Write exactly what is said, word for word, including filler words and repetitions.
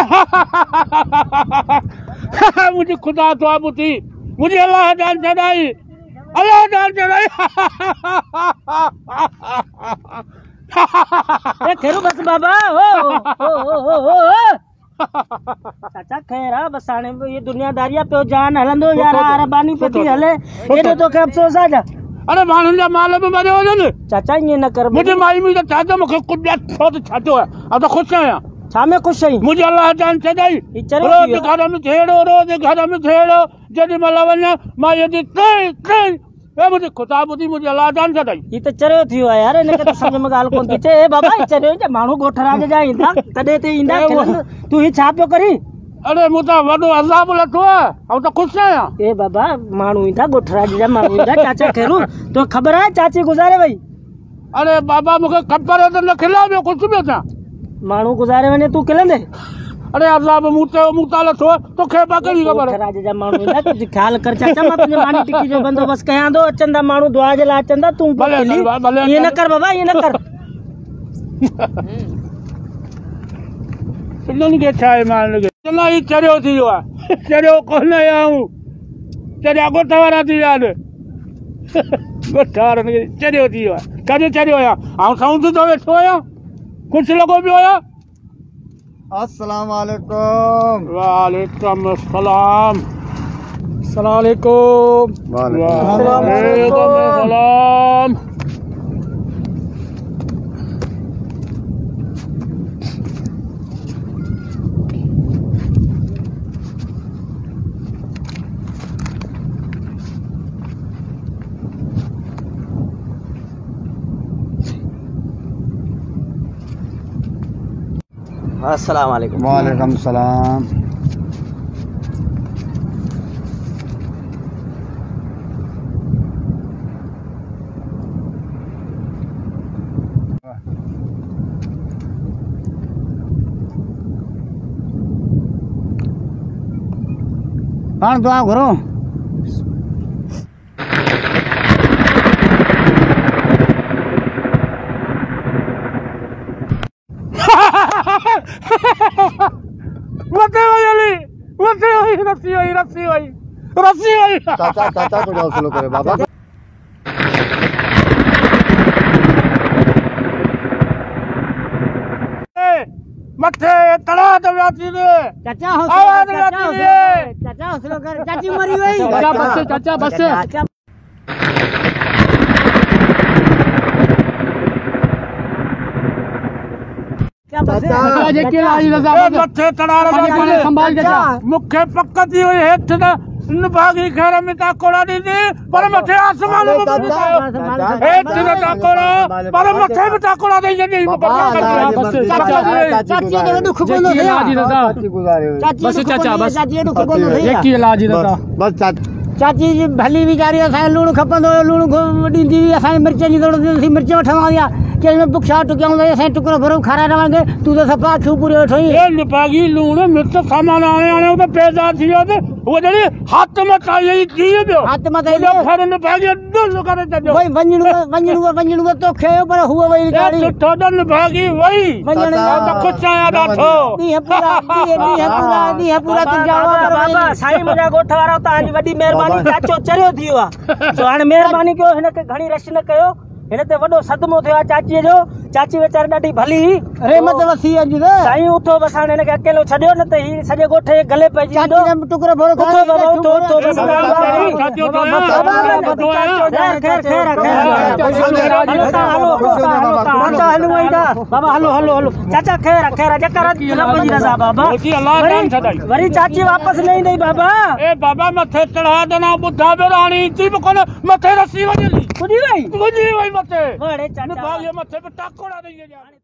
मुझे खुदा तो बुद्धि मुझे अल्लाह जान चढ़ाई अल्लाह जान चढ़ाई। खेरू बस बाबा हो चाचा खैरा बसाने ये दुनियादारिया पे जान हलंदो यार अरबानी पति हले ये तो के अफसोस आ जा। अरे माण्हुनि जा माल बि मरे वञनि चाचा ये न कर मुझे माई मुझे छाजो मूंखे कुझु छो त छाजो आहे अब तो खुश आहियां छा में खुश आहीं मुझे अल्लाह जान चढ़ाई रोज घर में छेड़ो रोज घर में छेड़ो जेॾी महिल वञा मां यदि कई कई ए मुझे खुदा बुधी मुझे अल्लाह जान चढ़ाई ये तो चरियो थियो आहे यार इनके तो समझ में ॻाल्हि कोन थी अचे ए बाबा चरियो जे माण्हू गोठराज जा ईंदा तॾहिं ते ईंदा तूं ही छा पियो करी। अरे मुझे वॾो अज़ाब लथो आहे ऐं त ख़ुशि आहियां। ए बाबा माण्हू ईंदा गोठराज जा माण्हू ईंदा चाचा खेरू तो ख़बर आहे चाची गुज़ारे वई। अरे बाबा मूंखे ख़बर आहे त न खिला ॿियो कुझु बि अचां माण्हू गुज़ारे वञे तूं खिलंदे। अरे अज़ाब मूं ते मूं तां लथो तोखे कहिड़ी ख़बर आहे। गोठराज जा माण्हू ईंदा कुझु ख़्याल कर चाचा मां तुंहिंजे मानी टिकी जो बंदोबस्त कयां थो अचंदा माण्हू दुआ जे लाइ अचंदा तूं ये न कर बाबा ये न कर। इन्हनि खे छा आहे माण्हुनि खे चङा ई चरियो थी वियो आहे चरियो कोन आहियां चरिया ॻोठ वारा थी विया आहिनि ॻोठ वारनि खे चरियो थी वियो आहे कॾहिं चरियो आहियां ऐं समुझ थो वेठो आहियां कुझु लॻो पियो आहियां। अस्सलाम वालेकुम। वालेकुम अस्सलाम। अस्सलाम वालेकुम। वालेकुम अस्सलाम। अस्सलाम वालेकुम। वालेकुम सलाम। पाण दुआ करो मथे वही अली मथे वही रस्सी वही रस्सी वही रस्सी वही चाचा चाचा को जाओ स्लो करे बाबा मथे तड़ा तो व्यासी दे चाचा हौसला कर चाचा हौसला कर चाची मरी वई चाचा बस चाचा बस मथे तड़ा संभाल मूंखे पक थी हुई हेठि न भागी खैर में ताकोड़ा दी पर मथे आसमान में हेठि न ताकोड़ा पर मथे में ताकोड़ा दे जदी चाची के दुख कोन बस चाचा बस एक ही इलाज रहा बस चाची जी भली वीचारी असां लूण खपंदो लूण ॾींदी हुई असां मिर्च जी थोड़ी मिर्च वठंदा हुआ के बुखा टुकिया असां टुकड़ो भरो खाराए रहांगे तू तो सफ़ा खियूं पूरी वेठो ई ए निपागी लूण मिर्च सामान आणे आणे तो पैदा थी वियो ते वो जड़ी हाथ में काई थी वियो हाथ में दे फर निपागी दुल करे चजो वही वंजणो वंजणो वंजणो तो खेयो पर हुआ वही गाड़ी सुठो दल निपागी वही वंजणो तो कुछ आया ॾाढो नी है पूरा नी है पूरा नी है पूरा तू जाओ बाबा साईं मुजा गोठ वारा ताजी वडी मेहरबानी चाचो चरियो थी वियो आहे सो हाणे मेहरबानी कयो हिनखे घणी रश न कयो हिन ते वॾो सदमो थियो आहे चाचीअ जो चाची वीचारी ॾाढी भली रहमत वसी अॼु साईं उथो बस हाणे हिनखे अकेलो छॾियो न त ही सॼे ॻोठ जे गले पइजी वेंदो टुकड़ो भोरो उथो बाबा उथो उथो बस बाबा हलो हलो हलो चाचा खैर खैर जकर रब जी रज़ा बाबा वरी चाची वापस न ईंदई बाबा ए बाबा मथे चढ़ा देना बुधा बे रानी थी कोन मथे रसी वजली बुझी वई बुझी वई मथे बड़े चाचा निभागे मथे पे टाकोड़ा देंगे।